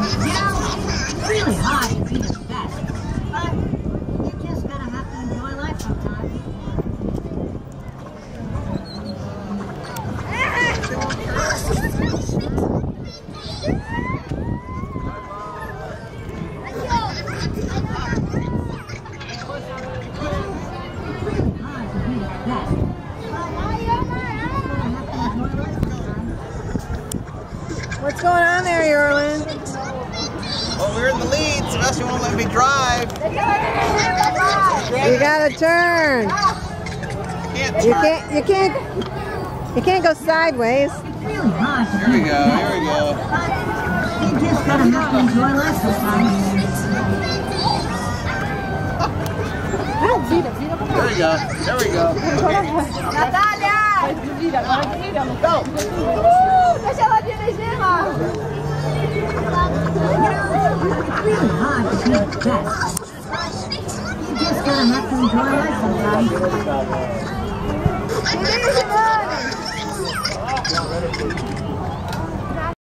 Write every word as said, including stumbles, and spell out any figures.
You know, it's really hard to be the best, but you just gotta have to enjoy life sometimes. What's going on there, Yorlin? Well, we're in the lead. Sebastian won't let me drive. You gotta turn. Can't You turn. can't. You can't. You can't go sideways. It's really hard to Here we go. Here we go. You just gotta have to enjoy life sometimes. There we go. There we go. Okay. Natália! Go. Uh, deixa ela dirigir, Marcos. It's really hard to be the best. You just gotta have to enjoy life sometimes. Dirige, mano!